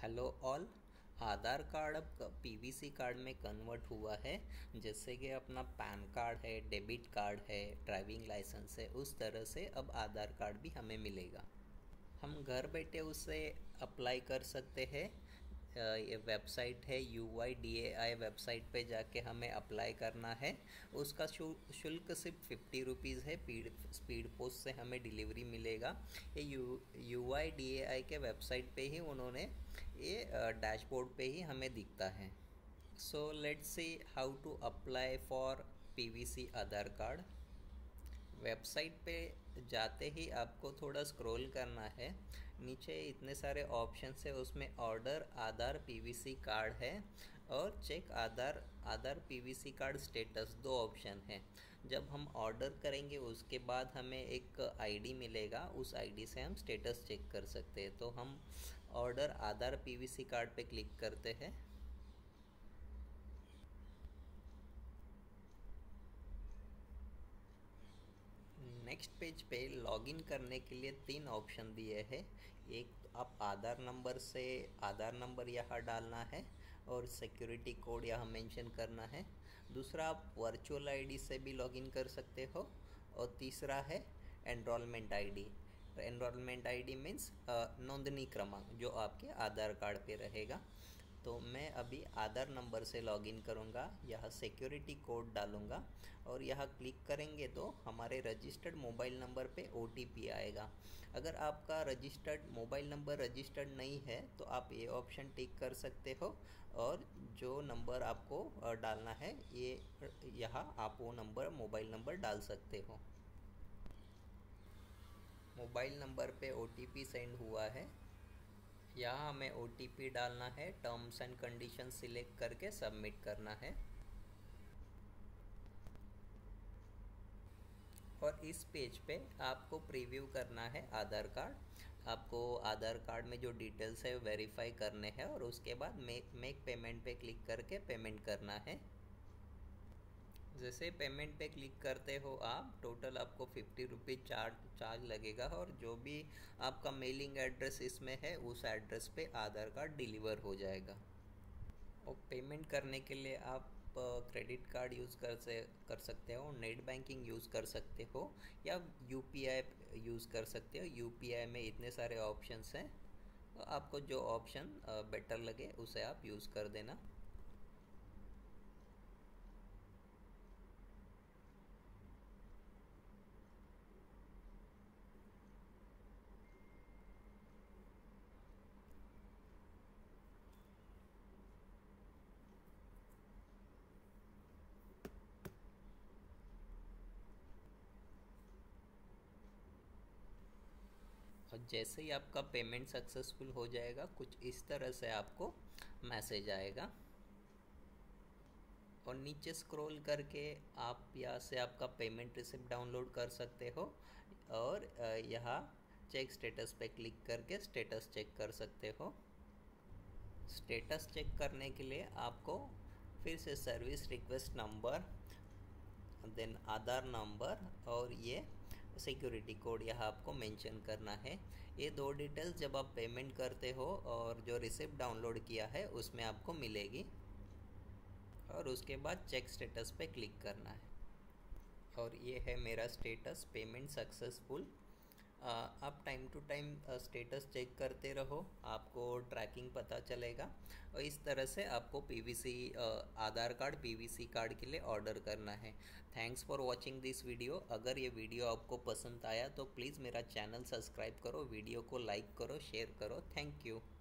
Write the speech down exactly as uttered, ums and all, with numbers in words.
Hello all. Aadhaar card अब PVC card में convert हुआ है। जैसे कि अपना पैन कार्ड है, डेबिट कार्ड है, ड्राइविंग लाइसेंस है, उस तरह से अब आधार कार्ड भी हमें मिलेगा। हम घर बैठे उसे अप्लाई कर सकते हैं। अ, ये वेबसाइट है U I D A I website पे जाके हमें अप्लाई करना है। उसका शु- शुल्क सिर्फ फिफ्टी रुपीज़ है। पीड स्पीड पोस्ट से हमें डिलीवरी मिलेगा। ये U U I D A I के वेबसाइट पे ही उन्होंने ये डैशबोर्ड पे ही हमें दिखता है। So let's see how to apply for P V C Aadhaar card. Website पे जाते ही आपको थोड़ा स्क्रॉल करना है। नीचे इतने सारे ऑप्शंस है, उसमें ऑर्डर आधार पीवीसी कार्ड है और check Aadhaar Aadhaar PVC card status, दो ऑप्शन है। जब हम ऑर्डर करेंगे उसके बाद हमें एक आईडी मिलेगा, उस आईडी से हम स्टेटस चेक कर सकते हैं। तो हम ऑर्डर आधार पीवीसी कार्ड पे क्लिक करते हैं। नेक्स्ट पेज पे लॉगिन करने के लिए तीन ऑप्शन दिए हैं। एक तो आप आधार नंबर से आधार नंबर यहाँ डालना है और सिक्योरिटी कोड यहाँ मेंशन करना है। दूसरा, आप वर्चुअल आईडी से भी लॉगिन कर सकते हो। और तीसरा है enrolment ID. Enrolment ID means नोंदनी क्रमांक जो आपके आधार कार्ड पे रहेगा। तो मैं अभी आधार नंबर से लॉगिन करूँगा, यहाँ सिक्योरिटी कोड डालूँगा और यहाँ क्लिक करेंगे तो हमारे रजिस्टर्ड मोबाइल नंबर पे ओ टी पी आएगा। अगर आपका रजिस्टर्ड मोबाइल नंबर रजिस्टर्ड नहीं है तो आप ये ऑप्शन टिक कर सकते हो और जो नंबर आपको डालना है ये यहाँ आप वो नंबर मोबाइल नंबर डाल सकते हो। मोबाइल नंबर पे ओ टी पी सेंड हुआ है। यहाँ हमें ओ टी पी डालना है, टर्म्स एंड कंडीशन सिलेक्ट करके सबमिट करना है। और इस पेज पे आपको प्रीव्यू करना है आधार कार्ड। आपको आधार कार्ड में जो डिटेल्स है वेरीफाई करने हैं और उसके बाद मेक मेक पेमेंट पे क्लिक करके पेमेंट करना है। जैसे पेमेंट पे क्लिक करते हो आप, टोटल आपको फिफ्टी रुपीज़ चार्ज चार्ज लगेगा और जो भी आपका मेलिंग एड्रेस इसमें है उस एड्रेस पे आधार कार्ड डिलीवर हो जाएगा। और पेमेंट करने के लिए आप क्रेडिट कार्ड यूज़ कर से कर सकते हो, नेट बैंकिंग यूज़ कर सकते हो या यू पी आई यूज़ कर सकते हो। यू पी आई में इतने सारे ऑप्शंस हैं, तो आपको जो ऑप्शन बेटर लगे उसे आप यूज़ कर देना। और जैसे ही आपका पेमेंट सक्सेसफुल हो जाएगा कुछ इस तरह से आपको मैसेज आएगा। और नीचे स्क्रॉल करके आप यहाँ से आपका पेमेंट रिसिप्ट डाउनलोड कर सकते हो और यहाँ चेक स्टेटस पे क्लिक करके स्टेटस चेक कर सकते हो। स्टेटस चेक करने के लिए आपको फिर से service request number, then Aadhaar number और ये सिक्योरिटी कोड यहाँ आपको मेंशन करना है। ये दो डिटेल्स जब आप पेमेंट करते हो और जो रिसिप्ट डाउनलोड किया है उसमें आपको मिलेगी। और उसके बाद चेक स्टेटस पे क्लिक करना है और ये है मेरा स्टेटस, पेमेंट सक्सेसफुल। आप time to time status check करते रहो, आपको ट्रैकिंग पता चलेगा। और इस तरह से आपको PVC Aadhaar card PVC card के लिए ऑर्डर करना है। Thanks for watching this video. अगर ये वीडियो आपको पसंद आया तो प्लीज़ मेरा चैनल सब्सक्राइब करो, वीडियो को लाइक करो, शेयर करो। Thank you.